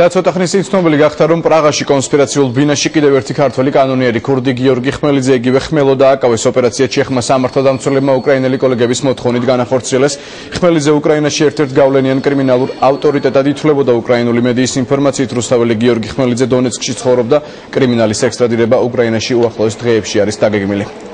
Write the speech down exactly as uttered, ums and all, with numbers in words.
და ცოტა ხნის წინ ცნობილი გახდა, რომ პრაღაში კონსპირაციულ ბინაში კიდევ ერთი ქართველი კანონიერი ქურდი გიორგი ხმელიძე იგივე ხმელო დააკავეს. ოპერაცია ჩეხმა სამართალდამცველებმა უკრაინელი კოლეგების მოთხოვნით განახორციელეს. ხმელიძე უკრაინაში ერთ-ერთ გავლენიან კრიმინალურ ავტორიტეტად ითვლებოდა. უკრაინული მედიის ინფორმაციით, რუსთაველი გიორგი ხმელიძე დონეცკში ცხოვრობდა. კრიმინალის ექსტრადირება უკრაინაში უახლოეს დღეებში არის დაგეგმილი.